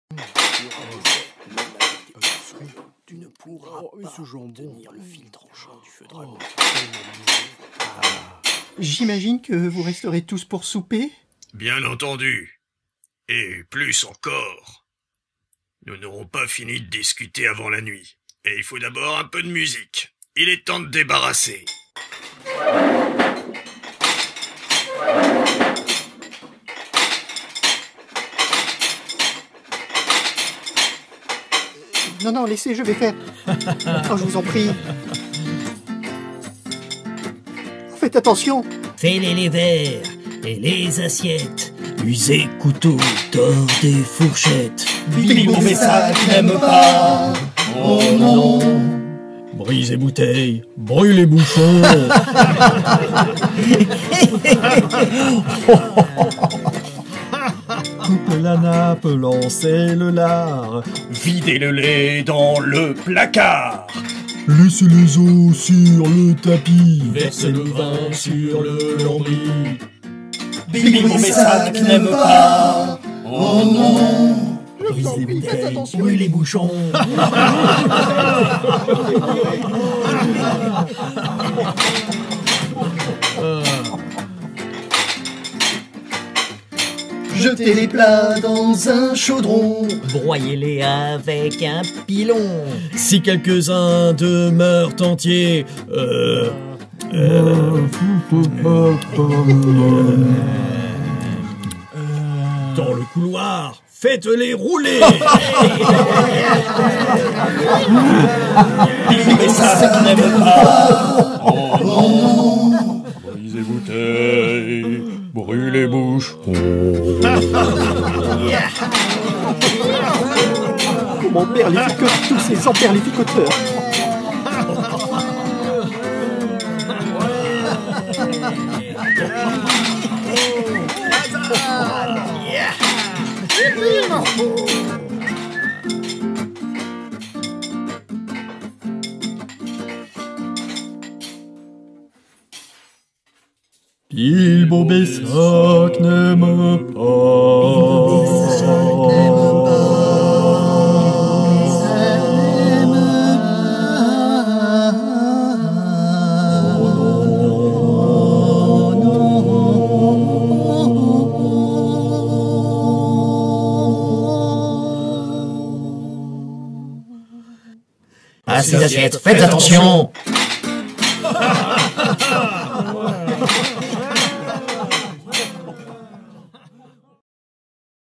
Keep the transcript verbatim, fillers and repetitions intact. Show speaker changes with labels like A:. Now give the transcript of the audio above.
A: Tu ne pourras
B: oh,
A: pas
B: ce jambon.
A: tenir le fil tranchant du feu dragon.
C: J'imagine que vous resterez tous pour souper?
D: Bien entendu. Et plus encore. Nous n'aurons pas fini de discuter avant la nuit. Et il faut d'abord un peu de musique. Il est temps de débarrasser.
C: Non, non, laissez, je vais faire. Oh, je vous en prie. Faites attention.
E: Fêlez les verres et les assiettes. Usez couteau, tord des fourchettes.
F: Bilbo Messac n'aime pas. Oh non.
E: Brisez bouteilles, brûlez bouchons.
G: Coupez la nappe, lancez le lard.
F: Videz le lait dans le placard.
G: Laissez les os sur le tapis.
F: Versez le vin sur le lambris. Bilbo Messac n'aime pas. Oh non.
E: Brisez bouteilles, brûlez bouchons.
F: Jetez les plats dans un chaudron.
E: Broyez-les avec un pilon.
G: Si quelques-uns demeurent entiers, euh, euh,
E: Dans le couloir, faites-les rouler.
F: Bilbo Messac n'aime pas. Oh non.
G: brisez bouteilles, brûlez bouchons.
C: Comment perd les ficoteurs, tous ces emperlificoteurs.
G: Bilbo Messac n'aime
E: À ces assiettes, faites attention.